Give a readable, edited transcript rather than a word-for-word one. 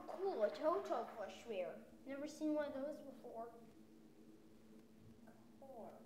cool, a Toto plush bear. Never seen one of those before. Cool.